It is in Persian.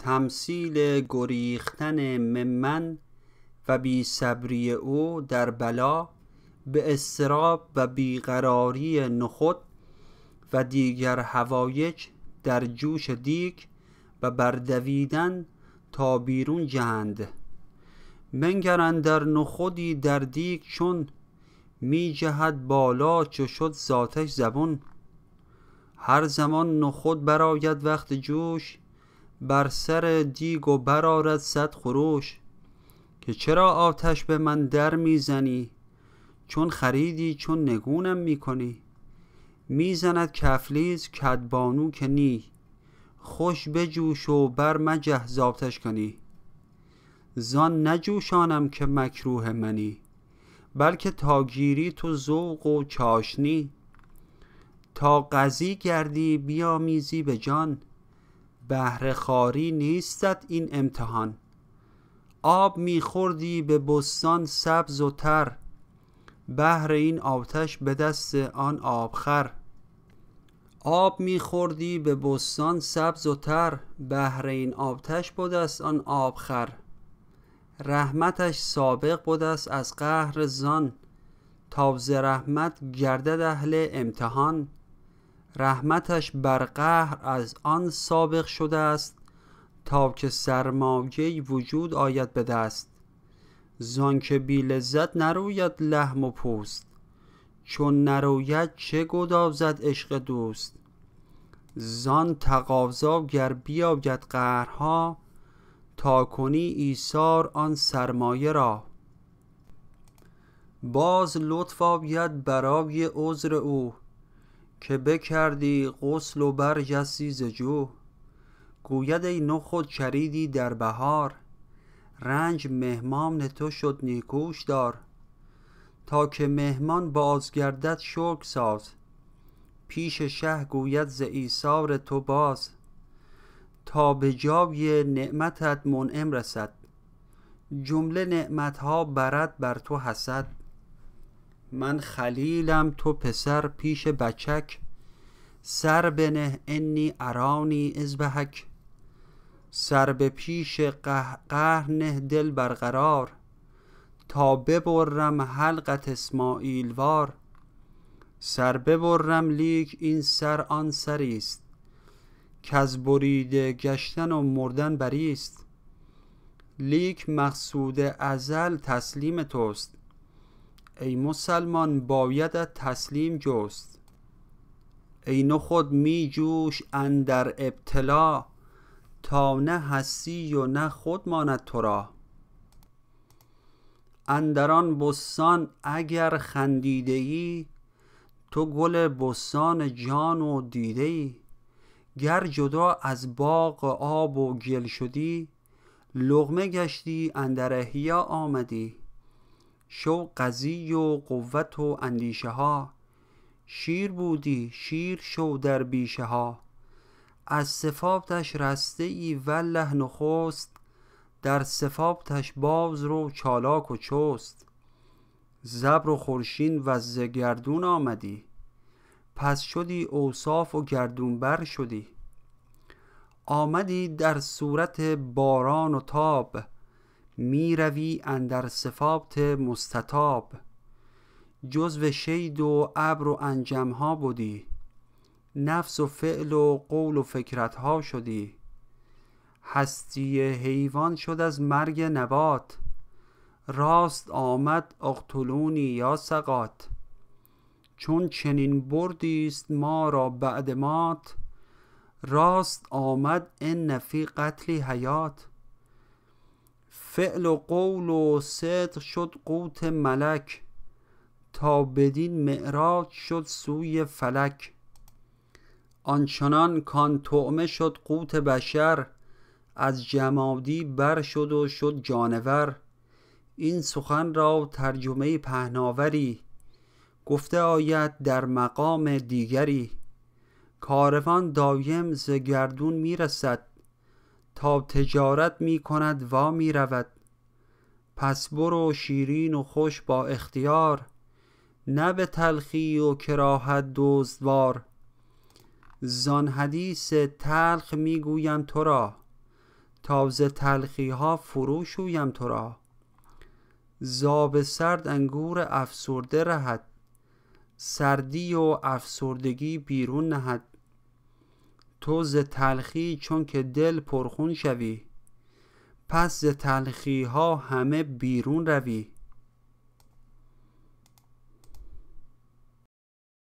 تمثیل گریختن ممن و بی صبری او در بلا، به اضطراب و بیقراری نخود و دیگر حوایج در جوش دیگ و بردویدن تا بیرون جهند. منگرند در نخودی در دیگ چون، می جهد بالا چو شد ذاتش زبون. هر زمان نخود برآید وقت جوش، بر سر دیگ و برآرد صد خروش. که چرا آتش به من در میزنی، چون خریدی چون نگونم میکنی. میزند کفلیز کدبانو که نی، خوش بجوش و بر مجه ز آتش کنی. زان نجوشانم که مکروه منی، بلکه تا گیری تو ذوق و چاشنی. تا قضی گردی بیامیزی به جان، بهر خواری نیستت این امتحان. آب میخوردی به بستان سبز و تر، بهر این آتش به دست آن آبخور. آب میخوردی به بستان سبز و تر، بهر این آتش بودست آن آبخور. رحمتش سابق بودست از قهر زان، تا ز رحمت گردد اهل امتحان. رحمتش بر قهر از آن سابق شده است، تا که سرمایه وجود آید به دست. زان که بی لذت نروید لحم و پوست، چون نروید چه گدازد عشق دوست. زان تقاضا گر بیاید قهرها، تا کنی ایثار آن سرمایه را. باز لطف آید برای عذر او، که بکردی غسل و برجستی ز جو. گوید ای نخود چریدی در بهار، رنج مهمان تو شد نیکوش دار. تا که مهمان بازگردد شکر ساز، پیش شه گوید ز ایثار تو باز. تا به جای نعمتت منعم رسد، جمله نعمتها برد بر تو حسد. من خلیلم تو پسر پیش بچک، سر بنه انی ارانی اذبحک. سر به پیش قهر نه دل برقرار، تا ببرم حلقت اسماعیل وار. سر ببرم لیک این سر آن سریست، کز بریده گشتن و مردن بریست. لیک مقصود ازل تسلیم توست، ای مسلمان بایدت تسلیم جست. ای نخود می جوش اندر ابتلا، تا نه هستی و نه خود ماند تو را. اندران بستان اگر خندیده ای، تو گل بستان جان و دیده ای. گر جدا از باغ آب و گل شدی، لقمه گشتی اندر احیا آمدی. شو قضی و قوت و اندیشه ها، شیر بودی شیر شو در بیشه ها. از صفاتش رسته ای والله نخست، در صفاتش باز رو چالاک و چست. زبر و خورشین و ز گردون آمدی، پس شدی اوصاف و گردون بر شدی. آمدی در صورت باران و تاب، می روی اندر صفات مستطاب. جزو شید و ابر و انجم ها بودی، نفس و فعل و قول و فکرت ها شدی. هستی حیوان شد از مرگ نبات، راست آمد اقتلونی یا سقات. چون چنین بردیست ما را بعد مات، راست آمد ان فی قتلی حیات. فعل و قول و صدق شد قوت ملک، تا بدین معراج شد سوی فلک. آنچنان کان طعمه شد قوت بشر، از جمادی بر شد و شد جانور. این سخن را ترجمه پهناوری، گفته آید در مقام دیگری. کاروان دایم ز گردون میرسد، تا تجارت میکند وا میرود. پس برو شیرین و خوش با اختیار، نه به تلخی و کراهت دزدوار. زان حدیث تلخ میگویم تو را، تا ز تلخی ها فرو شویم تو را. زاب سرد انگور افسرده رهد، سردی و افسردگی بیرون نهد. تو ز تلخی چون که دل پرخون شوی، پس ز تلخی ها همه بیرون روی.